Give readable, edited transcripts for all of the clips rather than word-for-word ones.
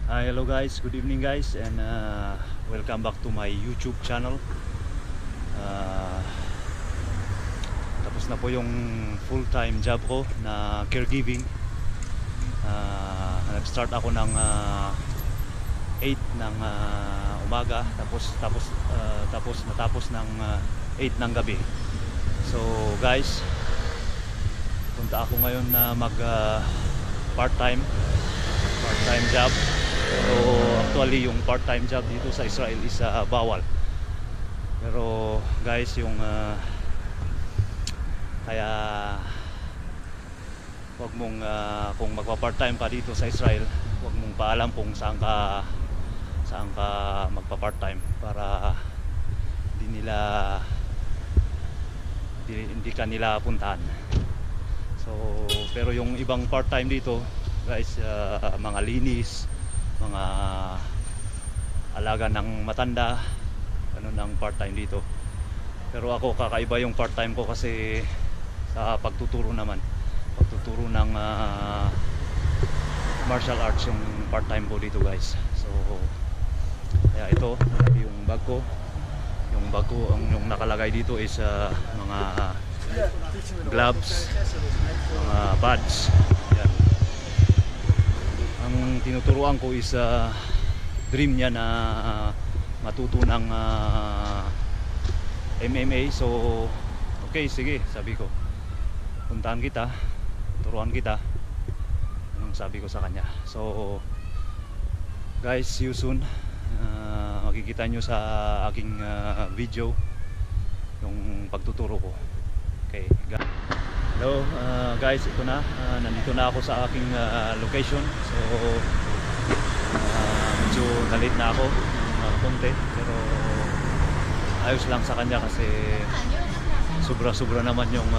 Hi, hello guys, good evening guys, and welcome back to my YouTube channel. uh, Tapos na po yung full-time job ko na caregiving. Nag-start ako ng 8 ng umaga, tapos natapos ng 8 ng gabi. So guys, punta ako ngayon na mag part-time job. So actually yung part-time job dito sa Israel is bawal. Pero guys, yung kaya wag mong kung magpa-part-time ka dito sa Israel, wag mong paalam kung saan ka magpa-part-time, para hindi ka nila puntahan. So pero yung ibang part-time dito guys, mga linis, mga alaga ng matanda, ano ng part-time dito. Pero ako, kakaiba yung part-time ko kasi sa pagtuturo ng martial arts yung part-time ko dito guys. So kaya ito yung bag ko. Yung nakalagay dito is mga gloves, mga pads. Yan. Ang tinuturuan ko is dream niya na matuto ng MMA. So okay, sige, sabi ko puntahan kita, turuan kita, anong sabi ko sa kanya. So guys, see you soon. Makikita nyo sa aking video yung pagtuturo ko. Okay, hello guys, ito na, nandito na ako sa aking location. So medyo nalit na ako ng konti, pero ayos lang sa kanya kasi sobra naman yung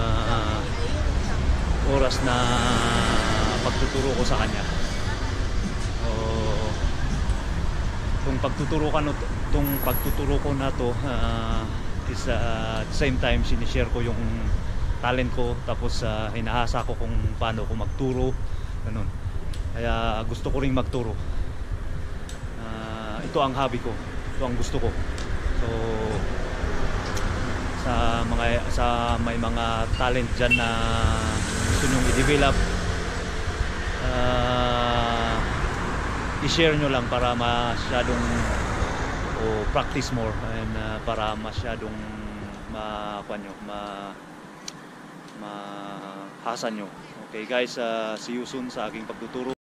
oras na pagtuturo ko sa kanya. So itong pagtuturo ko na to is at the same time sinishare ko yung talent ko, tapos hinahasa ko kung paano ko magturo, ganun. Kaya gusto ko ring magturo. Ito ang hobby ko, ito ang gusto ko. So may mga talent dyan na gusto nyong i-develop, i-share nyo lang para masyadong practice more, and para masyadong mahasa nyo. Okay guys, see you soon sa aking pagtuturo.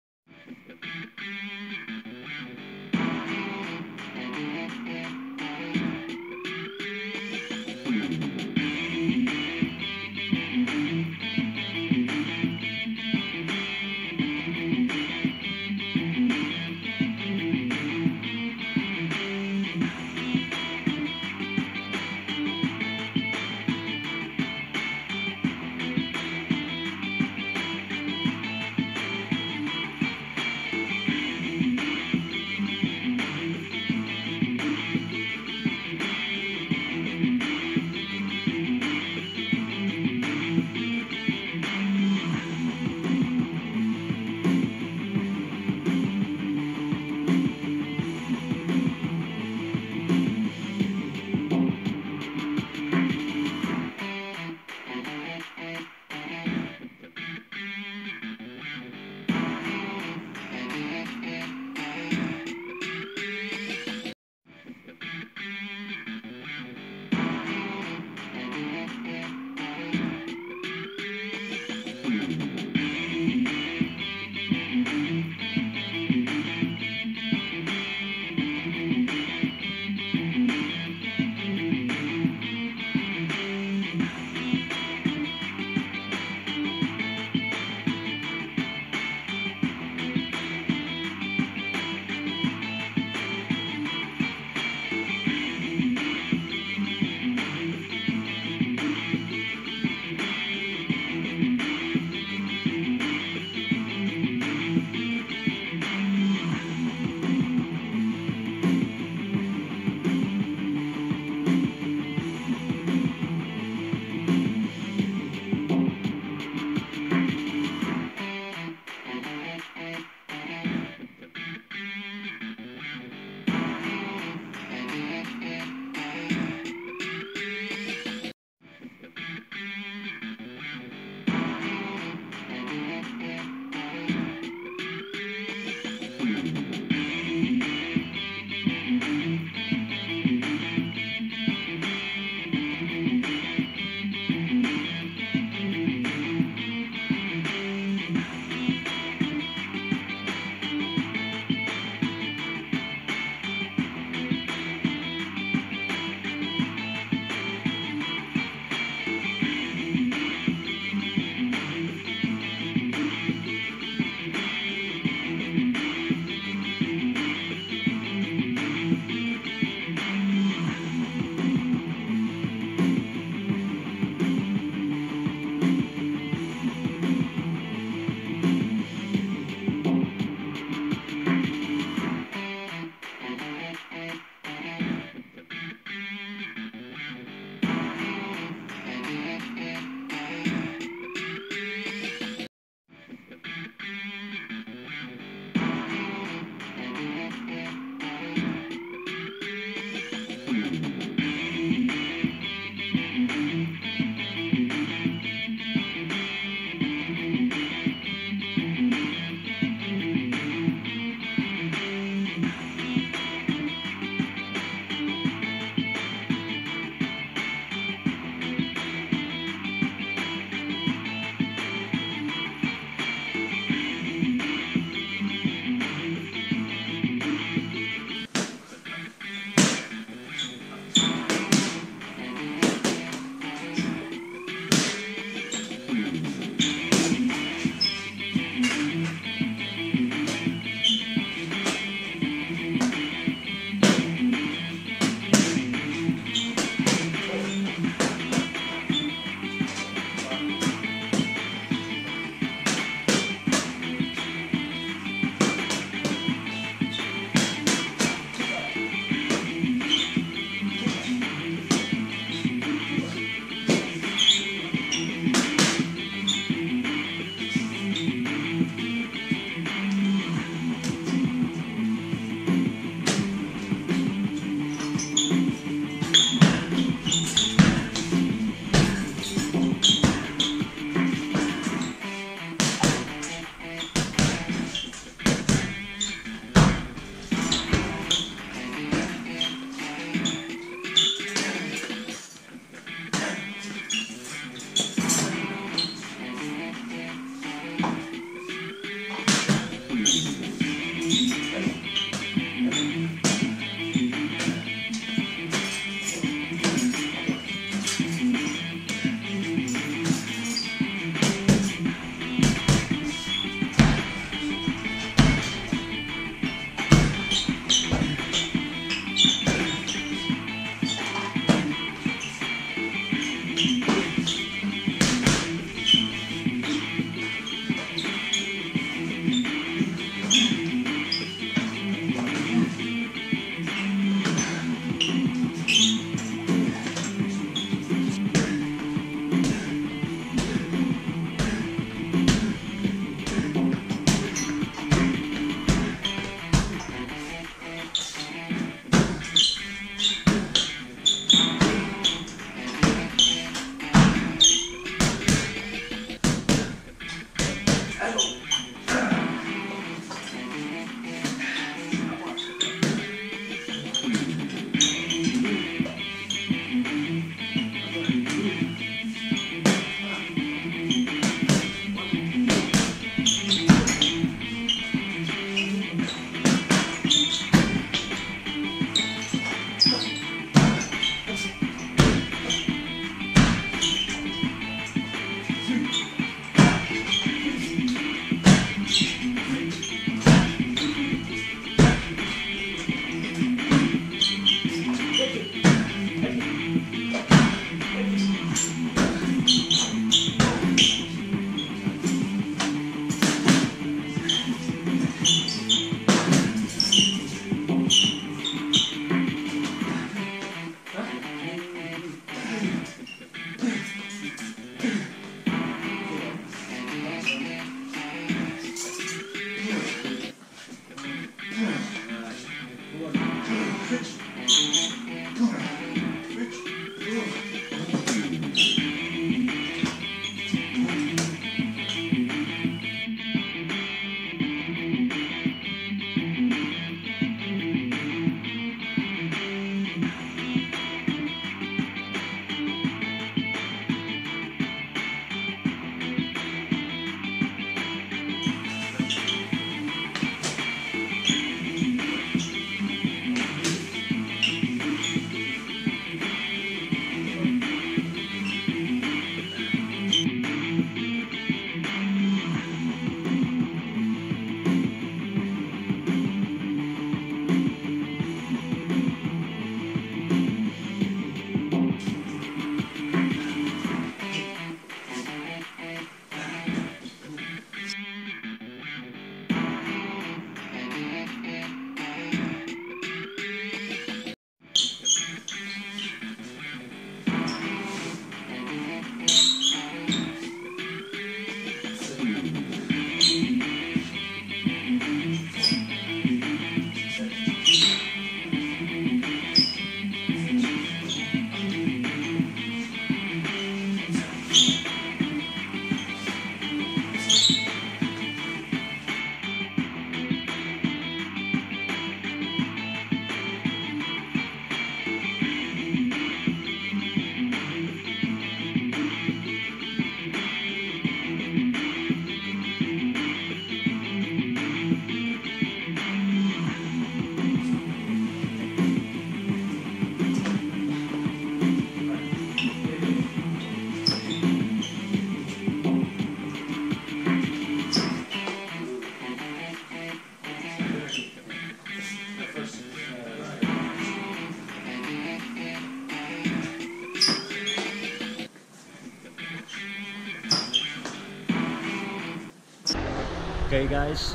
Okay guys,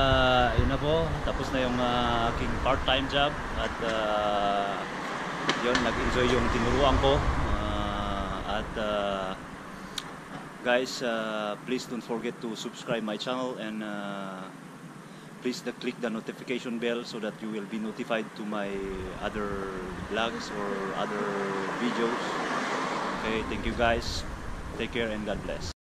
yun na po, tapos na yung aking part-time job at yun, nag-enjoy yung tinuruan ko at guys, please don't forget to subscribe my channel and please click the notification bell so that you will be notified to my other vlogs or other videos. Okay, thank you guys, take care and God bless.